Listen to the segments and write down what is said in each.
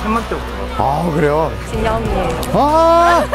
3만 때부터. 아, 그래요? 진영이에요. 아!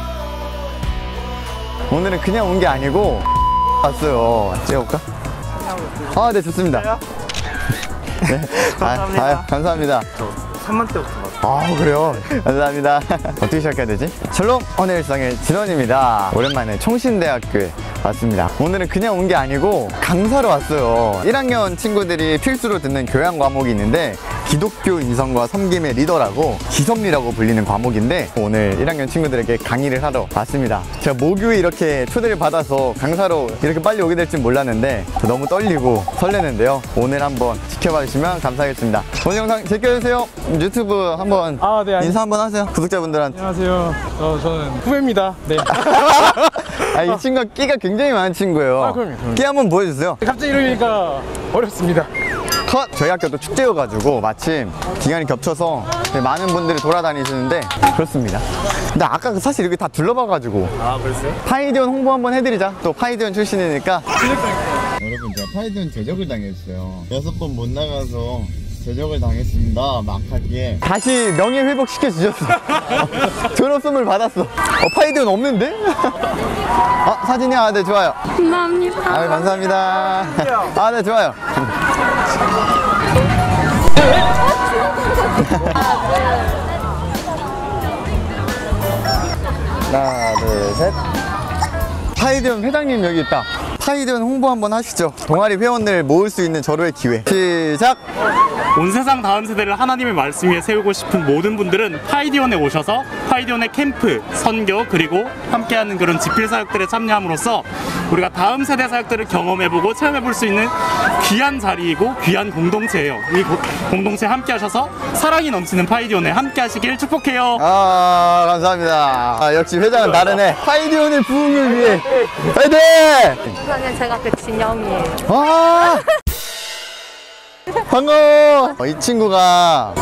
오늘은 그냥 온 게 아니고 왔어요. 찍어볼까? 아, 네, 좋습니다. 네. 감사합니다. 감사합니다. 저 3만 때부터. 아, 그래요? 감사합니다. 어떻게 시작해야 되지? 샬롬 헌혜일상의 진원입니다. 오랜만에 총신대학교에 왔습니다. 오늘은 그냥 온 게 아니고 강사로 왔어요. 1학년 친구들이 필수로 듣는 교양 과목이 있는데 기독교 인성과 섬김의 리더라고 기섭리라고 불리는 과목인데 오늘 1학년 친구들에게 강의를 하러 왔습니다. 제가 모교에 이렇게 초대를 받아서 강사로 이렇게 빨리 오게 될 줄 몰랐는데 너무 떨리고 설레는데요. 오늘 한번 지켜봐 주시면 감사하겠습니다. 오늘 영상 제껴주세요. 유튜브 한번 네, 인사 한번 하세요. 구독자분들한테. 안녕하세요. 저는 후배입니다. 네. 아, 이 친구가 끼가 굉장히 많은 친구예요. 그럼요. 끼 한번 보여주세요. 갑자기 이러니까 어렵습니다. 컷! 저희 학교도 축제여가지고 마침 기간이 겹쳐서 많은 분들이 돌아다니시는데 그렇습니다. 근데 아까 사실 이렇게 다 둘러봐가지고 벌써요? 파이디온 홍보 한번 해드리자. 또 파이디온 출신이니까. 여러분, 제가 파이디온 제적을 당했어요. 6번 못 나가서 제적을 당했습니다. 막하기에 다시 명예 회복시켜 주셨어. 졸업선물 받았어. 파이디온 없는데? 사진이? 네, 좋아요. 감사합니다. 감사합니다. 네, 좋아요. 하나, 둘, 셋. 파이디온 회장님 여기 있다. 파이디온 홍보 한번 하시죠. 동아리 회원을 모을 수 있는 절호의 기회. 시작! 온 세상 다음 세대를 하나님의 말씀 위에 세우고 싶은 모든 분들은 파이디온에 오셔서 파이디온의 캠프, 선교, 그리고 함께하는 그런 집필 사역들에 참여함으로써 우리가 다음 세대 사역들을 경험해보고 체험해볼 수 있는 귀한 자리이고 귀한 공동체예요. 이 공동체에 함께 하셔서 사랑이 넘치는 파이디온에 함께 하시길 축복해요. 감사합니다. 역시 회장은 다르네. 파이디온의 부흥을 위해 파이팅! 우선은 제가 그 진영이에요. 반가워. 이 친구가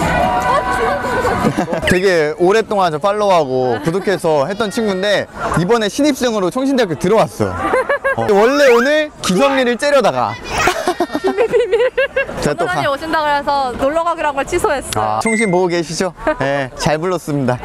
되게 오랫동안 저 팔로우하고 구독해서 했던 친구인데 이번에 신입생으로 총신대학교 들어왔어. 원래 오늘 기성리를 째려다가 비밀. 제가 또 선생님 오신다 그래서 놀러 가기로 한 걸 취소했어요. 총신 보고 계시죠? 네, 잘 불렀습니다.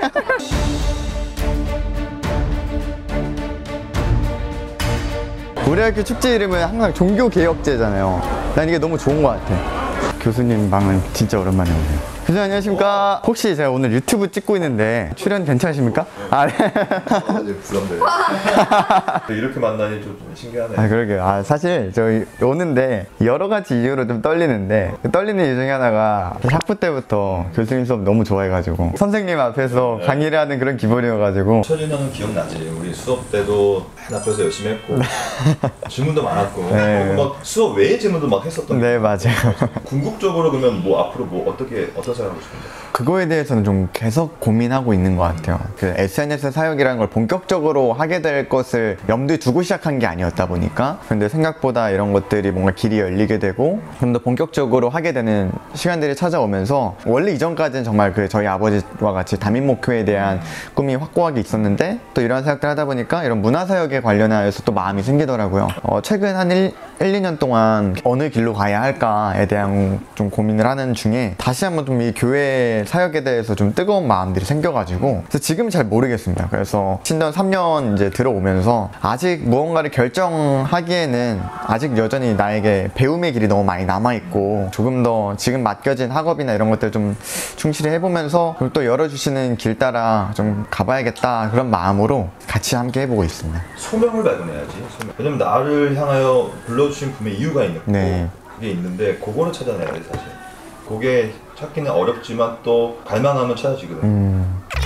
우리 학교 축제 이름은 항상 종교개혁제잖아요. 난 이게 너무 좋은 것 같아. 교수님 방은 진짜 오랜만에 오네요. 교수님 안녕하십니까? 혹시 제가 오늘 유튜브 찍고 있는데 출연 괜찮으십니까? 네. 아주 부담돼요. 이렇게 만나니 좀 신기하네요. 그러게요. 사실 저희 오는데 여러 가지 이유로 좀 떨리는데 그 떨리는 이유 중에 하나가 학부 때부터 교수님 수업 너무 좋아해가지고 선생님 앞에서 강의를 하는 그런 기분이어가지고. 첫인상은 기억나지. 우리 수업 때도 맨 앞에서 열심히 했고 질문도 많았고 막 수업 외의 질문도 막 했었던. 네, 맞아요. 궁극적으로 그러면 뭐 앞으로 뭐 어떤 생각하고 싶은데? 그거에 대해서는 좀 계속 고민하고 있는 것 같아요. 그 SNS 사역이라는 걸 본격적으로 하게 될 것을 염두에 두고 시작한 게 아니었다 보니까 근데 생각보다 이런 것들이 뭔가 길이 열리게 되고 좀 더 본격적으로 하게 되는 시간들이 찾아오면서 원래 이전까지는 정말 그 저희 아버지와 같이 담임 목표에 대한 꿈이 확고하게 있었는데 또 이런 사역들 하다 보니까 이런 문화사역에 관련하여서 또 마음이 생기더라고요. 최근 한 1, 2년 동안 어느 길로 가야 할까에 대한 좀 고민을 하는 중에 다시 한번 좀 이 교회 사역에 대해서 좀 뜨거운 마음들이 생겨가지고 그래서 지금 잘 모르겠습니다. 그래서 신전 3년 이제 들어오면서 아직 무언가를 결정하기에는 아직 여전히 나에게 배움의 길이 너무 많이 남아있고 조금 더 지금 맡겨진 학업이나 이런 것들 좀 충실히 해보면서 그리고 또 열어주시는 길 따라 좀 가봐야겠다 그런 마음으로 같이 함께 해보고 있습니다. 소명을 발견해야지. 왜냐면 나를 향하여 불러주신 분의 이유가 있는 거고 그게 있는데 그거를 찾아내야 돼 사실. 그게 찾기는 어렵지만 또 갈망하면 찾아지거든.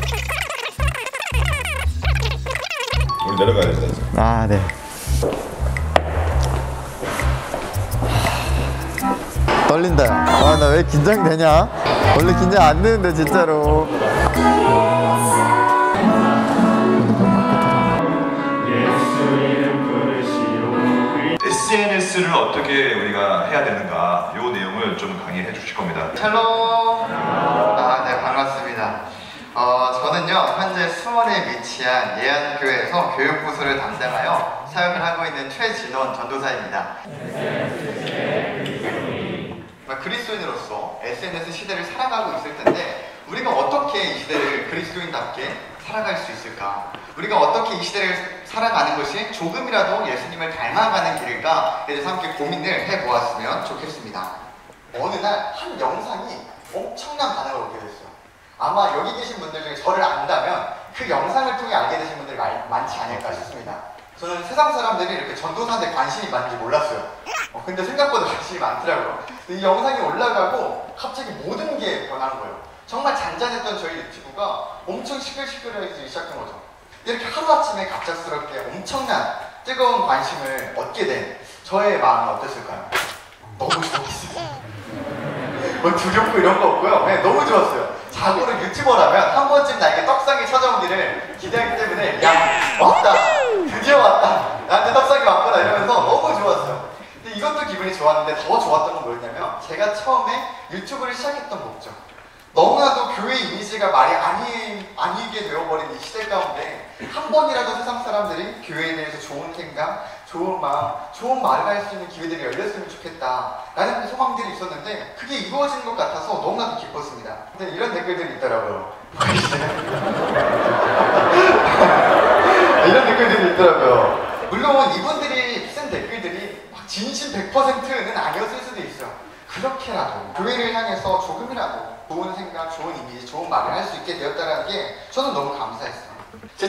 우리 내려가야 된다. 네. 떨린다. 나 왜 긴장되냐? 원래 긴장 안 되는데 진짜로. SNS를 어떻게 우리가 해야 되는가 이 내용을 좀 강의해 주실 겁니다. 샬롬. 네, 반갑습니다. 저는요 현재 수원에 위치한 예안교회에서 교육부서를 담당하여 사역을 하고 있는 최진원 전도사입니다. 그리스도인으로서 SNS 시대를 살아가고 있을 텐데 어떻게 이 시대를 그리스도인답게 살아갈 수 있을까? 우리가 어떻게 이 시대를 살아가는 것이 조금이라도 예수님을 닮아가는 길일까에 대해서 함께 고민을 해보았으면 좋겠습니다. 어느 날 한 영상이 엄청난 반응을 얻게 됐어요. 아마 여기 계신 분들 중에 저를 안다면 그 영상을 통해 알게 되신 분들이 많지 않을까 싶습니다. 저는 세상 사람들이 이렇게 전도사한테 관심이 많은지 몰랐어요. 근데 생각보다 관심이 많더라고요. 이 영상이 올라가고 갑자기 모든 게 변한 거예요. 정말 잔잔했던 저희 유튜브가 엄청 시끌시끌해지기 시작한 거죠. 이렇게 하루아침에 갑작스럽게 엄청난 뜨거운 관심을 얻게 된 저의 마음은 어땠을까요? 너무 좋았어요. 뭐 두렵고 이런 거 없고요. 네, 너무 좋았어요. 자고로 유튜버라면 한 번쯤 나에게 떡상이 찾아오기를 기대하기 때문에 야 왔다! 드디어 왔다! 나한테 떡상이 왔구나 이러면서 너무 좋았어요. 근데 이것도 기분이 좋았는데 더 좋았던 건 뭐였냐면 제가 처음에 유튜브를 시작했던 목적, 너무나도 교회 이미지가 말이 아니게 되어버린 이 시대 가운데 한 번이라도 세상 사람들이 교회에 대해서 좋은 생각, 좋은 마음, 좋은 말을 할 수 있는 기회들이 열렸으면 좋겠다라는 소망들이 있었는데 그게 이루어진 것 같아서 너무나도 기뻤습니다. 근데 이런 댓글들이 있더라고요. 이런 댓글들이 있더라고요. 물론 이분들이 쓴 댓글들이 막 진심 100%는 아니었을 수도 있어요. 그렇게라도 교회를 향해서 조금이라도 좋은 생각, 좋은 이미지, 좋은 말을 할 수 있게 되었다는 게 저는 너무 감사했어요. 제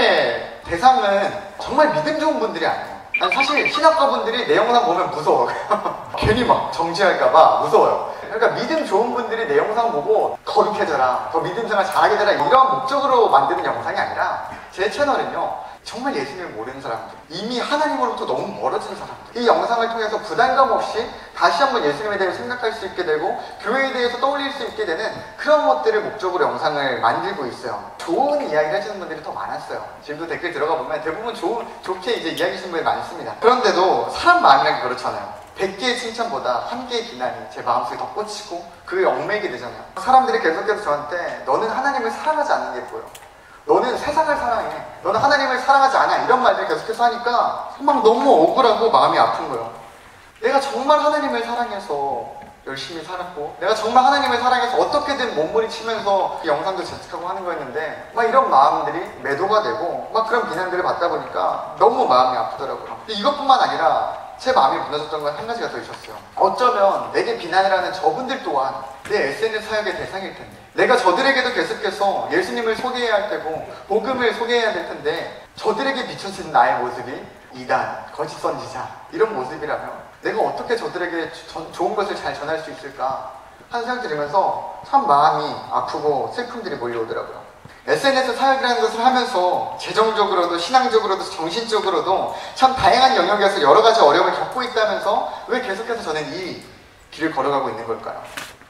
채널의 대상은 정말 믿음 좋은 분들이 아니에요. 아니, 사실 신학과분들이 내 영상 보면 무서워요. 괜히 막 정지할까봐 무서워요. 그러니까 믿음 좋은 분들이 내 영상 보고 거룩해져라, 더 믿음 생활 잘하게 되라 이런 목적으로 만드는 영상이 아니라 제 채널은요 정말 예수님을 모르는 사람들, 이미 하나님으로부터 너무 멀어진 사람들, 이 영상을 통해서 부담감 없이 다시 한번 예수님에 대해 생각할 수 있게 되고 교회에 대해서 떠올릴 수 있게 되는 그런 것들을 목적으로 영상을 만들고 있어요. 좋은 이야기를 해주는 분들이 더 많았어요. 지금도 댓글 들어가 보면 대부분 좋게 이제 이야기 하시는 분이 많습니다. 그런데도 사람 마음이란 게 그렇잖아요. 100개의 칭찬보다 1개의 비난이 제 마음속에 더 꽂히고 그게 얽매이게 되잖아요. 사람들이 계속해서 저한테 너는 하나님을 사랑하지 않는 게 보여, 너는 세상을 사랑해, 너는 하나님을 사랑하지 않아, 이런 말들 계속해서 하니까 막 너무 억울하고 마음이 아픈 거예요. 내가 정말 하나님을 사랑해서 열심히 살았고 내가 정말 하나님을 사랑해서 어떻게든 몸부림치면서 영상도 제작하고 하는 거였는데 막 이런 마음들이 매도가 되고 막 그런 비난들을 받다 보니까 너무 마음이 아프더라고요. 이것뿐만 아니라 제 마음이 무너졌던 건 한 가지가 더 있었어요. 어쩌면 내게 비난을 하는 저분들 또한 내 SNS 사역의 대상일 텐데, 내가 저들에게도 계속해서 예수님을 소개해야 할 테고 복음을 소개해야 될 텐데 저들에게 비춰진 나의 모습이 이단, 거짓 선지자 이런 모습이라면 내가 어떻게 저들에게 좋은 것을 잘 전할 수 있을까 하는 생각 들으면서 참 마음이 아프고 슬픔들이 몰려오더라고요. SNS 사역이라는 것을 하면서 재정적으로도 신앙적으로도 정신적으로도 참 다양한 영역에서 여러 가지 어려움을 겪고 있다면서 왜 계속해서 저는 이 길을 걸어가고 있는 걸까요?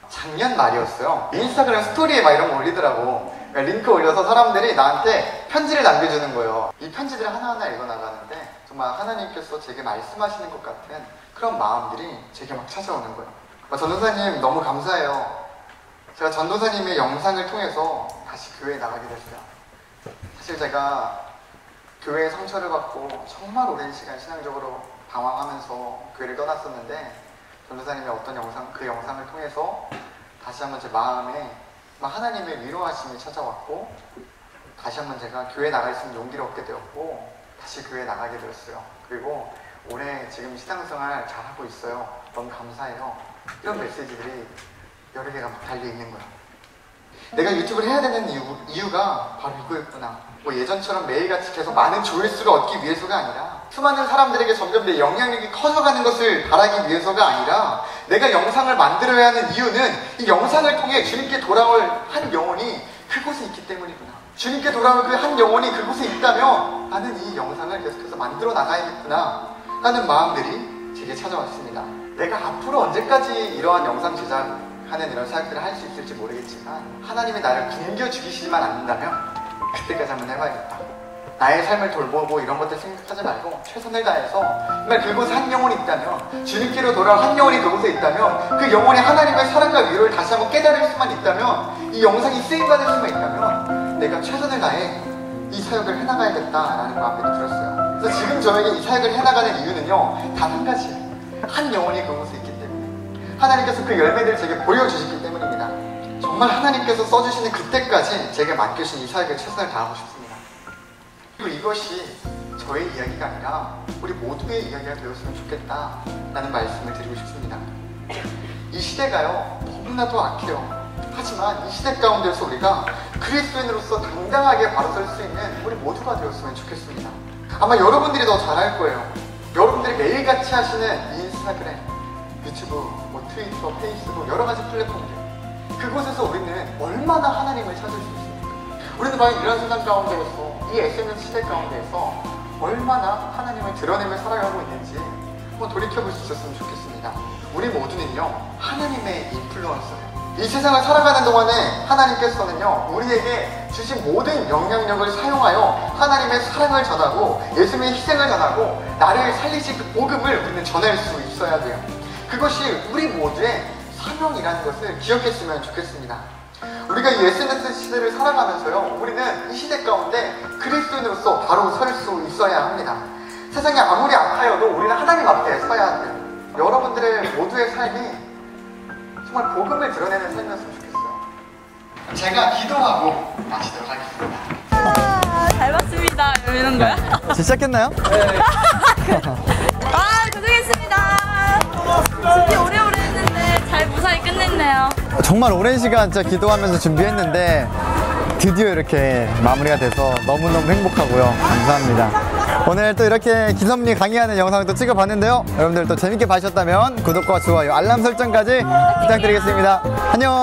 작년 말이었어요. 인스타그램 스토리에 막 이런 거 올리더라고. 그러니까 링크 올려서 사람들이 나한테 편지를 남겨주는 거예요. 이 편지들을 하나하나 읽어나가는데 정말 하나님께서 제게 말씀하시는 것 같은 그런 마음들이 제게 막 찾아오는 거예요. 전도사님 너무 감사해요. 제가 전도사님의 영상을 통해서 다시 교회에 나가게 됐어요. 사실 제가 교회에 상처를 받고 정말 오랜 시간 신앙적으로 방황하면서 교회를 떠났었는데 전도사님의 어떤 영상, 그 영상을 통해서 다시 한번 제 마음에 하나님의 위로하심이 찾아왔고 다시 한번 제가 교회에 나갈 수 있는 용기를 얻게 되었고 다시 교회에 나가게 되었어요. 그리고 올해 지금 신앙생활 잘하고 있어요. 너무 감사해요. 이런 메시지들이 여러 개가 막 달려있는 거예요. 내가 유튜브를 해야 되는 이유가 바로 이거였구나. 뭐 예전처럼 매일같이 계속 많은 조회수를 얻기 위해서가 아니라 수많은 사람들에게 점점 내 영향력이 커져가는 것을 바라기 위해서가 아니라 내가 영상을 만들어야 하는 이유는 이 영상을 통해 주님께 돌아올 한 영혼이 그곳에 있기 때문이구나. 주님께 돌아올 그 한 영혼이 그곳에 있다면 나는 이 영상을 계속해서 만들어 나가야겠구나 하는 마음들이 제게 찾아왔습니다. 내가 앞으로 언제까지 이러한 영상 제작하는 이런 사역들을 할 수 있을지 모르겠지만 하나님이 나를 굶겨 죽이시지만 않는다면 그때까지 한번 해봐야겠다. 나의 삶을 돌보고 이런 것들 생각하지 말고 최선을 다해서 정말 그곳에 한 영혼이 있다면, 주님께로 돌아올 한 영혼이 그곳에 있다면, 그 영혼이 하나님의 사랑과 위로를 다시 한번 깨달을 수만 있다면, 이 영상이 쓰임받을 수만 있다면 내가 최선을 다해 이 사역을 해나가야겠다라는 마음이 들었어요. 그래서 지금 저에게 이 사역을 해나가는 이유는요 단 한 가지예요. 한 영혼이 그곳에 있기 때문에, 하나님께서 그 열매들을 제게 보여주시기 때문입니다. 정말 하나님께서 써주시는 그때까지 제게 맡겨주신 이 사역에 최선을 다하고 싶습니다. 그리고 이것이 저의 이야기가 아니라 우리 모두의 이야기가 되었으면 좋겠다라는 말씀을 드리고 싶습니다. 이 시대가요 너무나도 악해요. 하지만 이 시대 가운데서 우리가 그리스도인으로서 당당하게 바로 설 수 있는 우리 모두가 되었으면 좋겠습니다. 아마 여러분들이 더 잘할 거예요. 여러분들이 매일같이 하시는 인스타그램, 유튜브, 뭐 트위터, 페이스북 여러 가지 플랫폼들, 그곳에서 우리는 얼마나 하나님을 찾을 수 있습니까? 우리는 과연 이런 세상 가운데에서, 이 SNS 시대 가운데에서 얼마나 하나님을 드러내며 살아가고 있는지 한번 돌이켜볼 수 있었으면 좋겠습니다. 우리 모두는요 하나님의 인플루언서예요. 이 세상을 살아가는 동안에 하나님께서는요 우리에게 주신 모든 영향력을 사용하여 하나님의 사랑을 전하고 예수님의 희생을 전하고 나를 살리신 그 복음을 우리는 전할 수 있어야 돼요. 그것이 우리 모두의 사명이라는 것을 기억했으면 좋겠습니다. 우리가 이 SNS 시대를 살아가면서요 우리는 이 시대 가운데 그리스도인으로서 바로 설 수 있어야 합니다. 세상이 아무리 아파여도 우리는 하나님 앞에 서야 돼요. 여러분들의 모두의 삶이 정말 복음을 드러내는 삶이었으면 좋겠어요. 제가 기도하고 마치도록 하겠습니다. 잘 봤습니다. 이러는 거야? 시작했나요? 고생했습니다. 준비 오래오래 했는데 잘 무사히 끝냈네요. 정말 오랜 시간 진짜 기도하면서 준비했는데 드디어 이렇게 마무리가 돼서 너무너무 행복하고요. 감사합니다. 오늘 또 이렇게 기섭리 강의하는 영상도 찍어봤는데요. 여러분들 또 재밌게 봐주셨다면 구독과 좋아요, 알람 설정까지 부탁드리겠습니다. 안녕.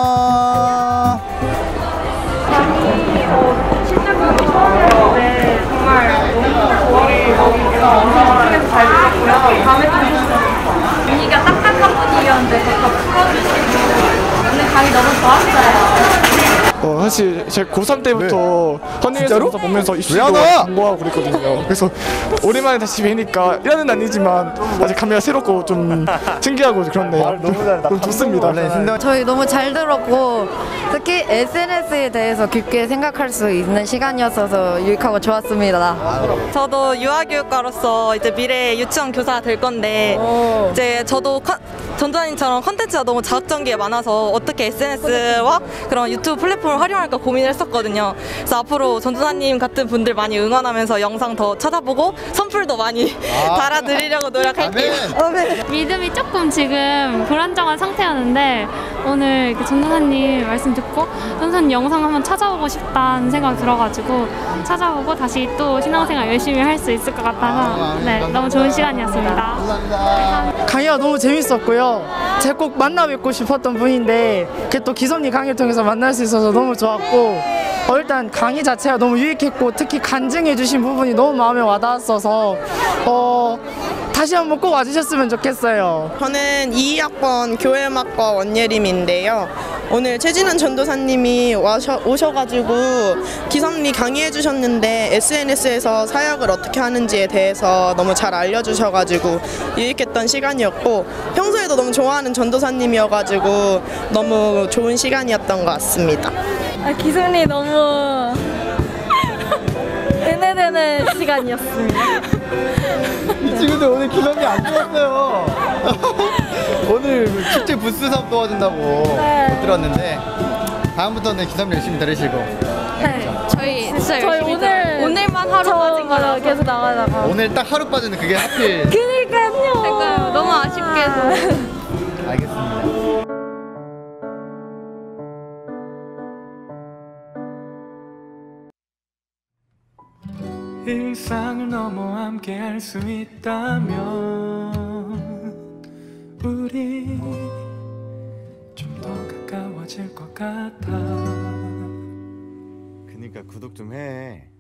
정말 너무 좋아서 잘 들었고요. 다음에 또 분위기가 딱딱한 분위기였는데 더 풀어주시고 오늘 강의 너무 좋았어요. 사실 제가 고3 때부터 헌팅에서 보면서 입시도 왜 공부하고 그랬거든요. 그래서 오랜만에 다시 뵈니까 1년은 아니지만 아직 감회가 새롭고 좀 신기하고 그렇네요. 너무 잘한다. 좋습니다. 저희 너무 잘 들었고 특히 SNS에 대해서 깊게 생각할 수 있는 시간이었어서 유익하고 좋았습니다. 저도 유아교육과로서 이제 미래 유치원 교사가 될 건데 이제 저도 전도사님처럼 컨텐츠가 너무 자극적인 게 많아서 어떻게 SNS와 그런 유튜브 플랫폼을 활용할까 고민을 했었거든요. 그래서 앞으로 전도사님 같은 분들 많이 응원하면서 영상 더 찾아보고 선풀도 많이 달아드리려고 노력할게요. 믿음이 조금 지금 불안정한 상태였는데 오늘 이렇게 전도사님 말씀 듣고 전도사님 영상 한번 찾아보고 싶다는 생각 들어가지고 찾아보고 다시 또 신앙생활 열심히 할 수 있을 것 같아서 네, 너무 좋은 시간이었습니다. 강의가 너무 재밌었고요. 제가 꼭 만나 뵙고 싶었던 분인데 이렇게 또 기섭리 강의를 통해서 만날 수 있어서 너무 좋았고 일단 강의 자체가 너무 유익했고 특히 간증해 주신 부분이 너무 마음에 와닿았어서 다시 한번 꼭 와주셨으면 좋겠어요. 저는 2학번 교회음악과 원예림인데요. 오늘 최진원 전도사님이 오셔가지고 기섭리 강의해 주셨는데 SNS에서 사역을 어떻게 하는지에 대해서 너무 잘 알려주셔가지고 유익했던 시간이었고 평소에도 너무 좋아하는 전도사님이어가지고 너무 좋은 시간이었던 것 같습니다. 기순이 너무 은혜되는 시간이었습니다. 이 친구들 오늘 기섭리 안 들었어요. 오늘 축제 부스 사업 도와준다고 못 들었는데 다음부터는 기섭리 열심히 들으시고. 네, 저희 오늘만 하루 빠진 거라 계속 나가다가 오늘 딱 하루 빠지는 그게 하필. 그러니까요. 너무 아쉽게도. 알겠습니다. 일상을 넘어 함께 할 수 있다면 우리 좀 더 가까워질 것 같아. 그니까 구독 좀 해.